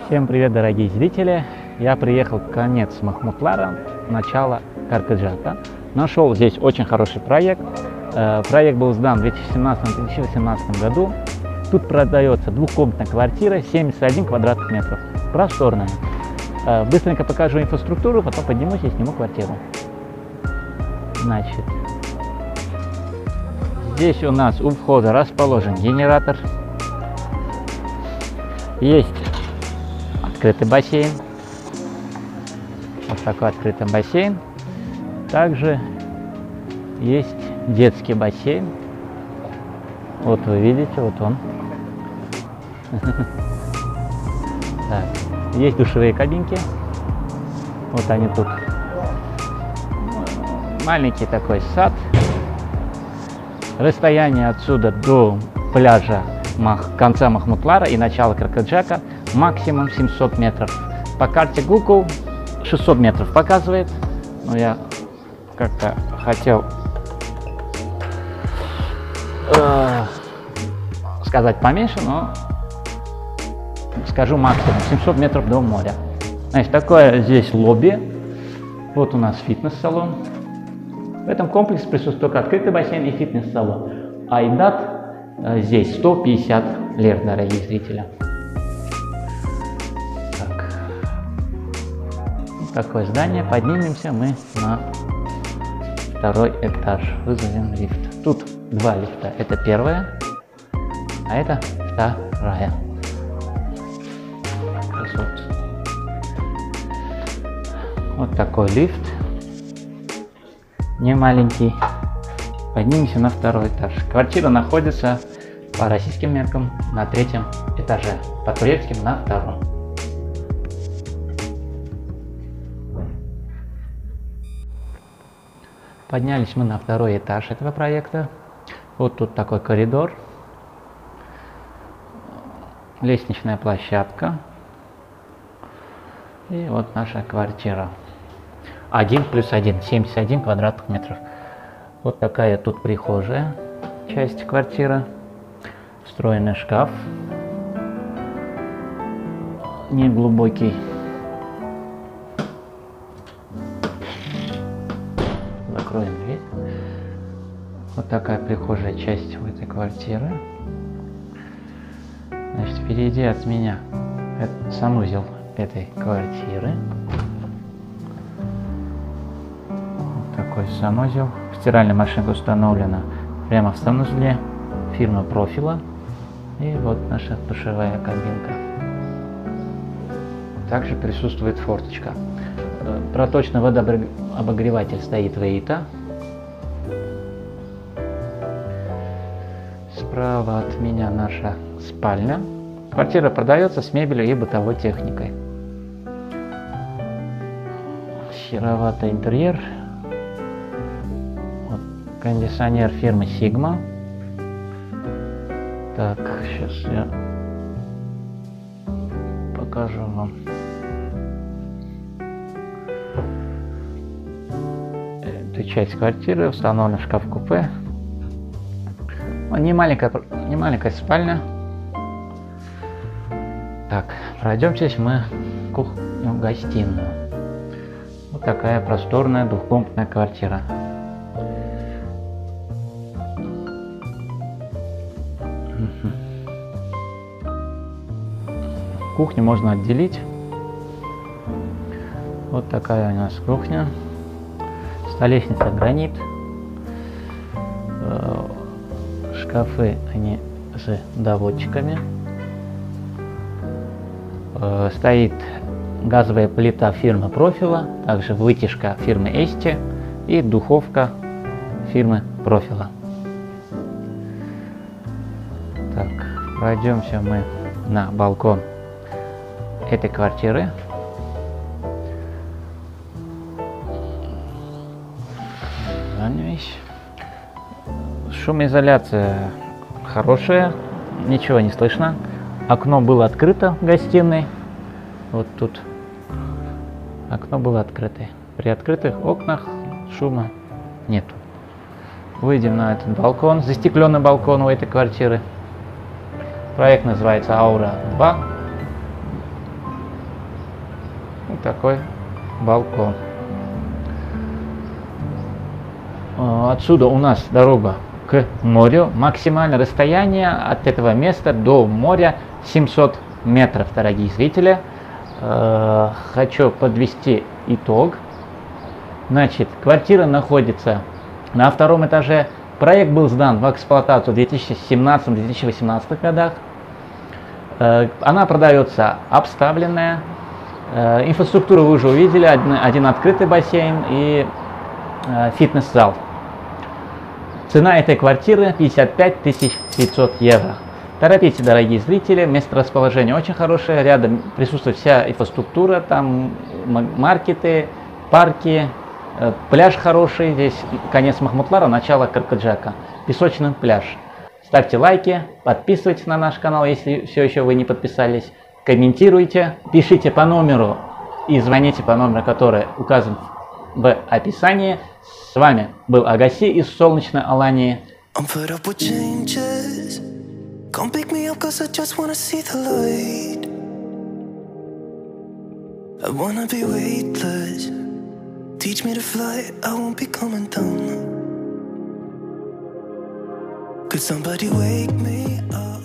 Всем привет, дорогие зрители! Я приехал в конец Махмутлара, начало Каркаджака. Нашел здесь очень хороший проект. Проект был сдан в 2017-2018 году. Тут продается двухкомнатная квартира, 71 квадратных метров. Просторная. Быстренько покажу инфраструктуру, потом поднимусь и сниму квартиру. Значит, здесь у нас у входа расположен генератор. Есть открытый бассейн. Вот такой открытый бассейн. Также есть детский бассейн. Вот вы видите, вот он. Так, есть душевые кабинки. Вот они тут. Маленький такой сад. Расстояние отсюда до пляжа конца Махмутлара и начала Каркаджака максимум 700 метров. По карте Google 600 метров показывает. Но я как-то хотел сказать поменьше, но скажу максимум 700 метров до моря. Значит, такое здесь лобби. Вот у нас фитнес-салон. В этом комплексе присутствует только открытый бассейн и фитнес-салон. Айдат здесь 150 лир, дорогие зрители. Так. Вот такое здание. Поднимемся мы на второй этаж. Вызовем лифт. Тут два лифта. Это первая, а это вторая. Вот такой лифт. Не маленький. Поднимемся на второй этаж. Квартира находится по российским меркам на третьем этаже, по турецким на втором. Поднялись мы на второй этаж этого проекта. Вот тут такой коридор, лестничная площадка и вот наша квартира. 1+1, 71 квадратных метров. Вот такая тут прихожая, часть квартиры, встроенный шкаф, неглубокий. Закроем дверь. Вот такая прихожая часть в этой квартиры. Значит, впереди от меня это санузел этой квартиры. Вот такой санузел. Стиральная машинка установлена прямо в санузле фирмы Profilo. И вот наша душевая кабинка. Также присутствует форточка. Проточный водообогреватель стоит в Эйта. Справа от меня наша спальня. Квартира продается с мебелью и бытовой техникой. Сероватый интерьер. Вот, кондиционер фирмы Sigma. Так, сейчас я покажу вам. Эту часть квартиры. Установлен шкаф-купе. Не маленькая спальня. Так, пройдемтесь мы в кухню-гостиную. Вот такая просторная двухкомнатная квартира. Кухню можно отделить. Вот такая у нас кухня. Столешница гранит. Шкафы, они с доводчиками. Стоит газовая плита фирмы Profilo, также вытяжка фирмы Esti и духовка фирмы Profilo. Так, пройдемся мы на балкон этой квартиры. Шумоизоляция хорошая, ничего не слышно. Окно было открыто в гостиной. Вот тут окно было открыто. При открытых окнах шума нету. Выйдем на этот балкон, застекленный балкон у этой квартиры. Проект называется Аура 2. Вот такой балкон. Отсюда у нас дорога к морю. Максимальное расстояние от этого места до моря 700 метров, дорогие зрители. Хочу подвести итог. Значит, квартира находится на втором этаже. Проект был сдан в эксплуатацию в 2017-2018 годах. Она продается обставленная. Инфраструктуру вы уже увидели. Один открытый бассейн и фитнес-зал. Цена этой квартиры 55 500 евро. Торопитесь, дорогие зрители, месторасположение очень хорошее, рядом присутствует вся инфраструктура, там маркеты, парки, пляж хороший, здесь конец Махмутлара, начало Каркаджака, песочный пляж. Ставьте лайки, подписывайтесь на наш канал, если все еще вы не подписались, комментируйте, пишите по номеру и звоните по номеру, который указан в описании. С вами был Агаси из солнечной Алании. Come pick me up 'cause I just wanna see the light. I wanna be weightless. Teach me to fly, I won't be coming down. Could somebody wake me up?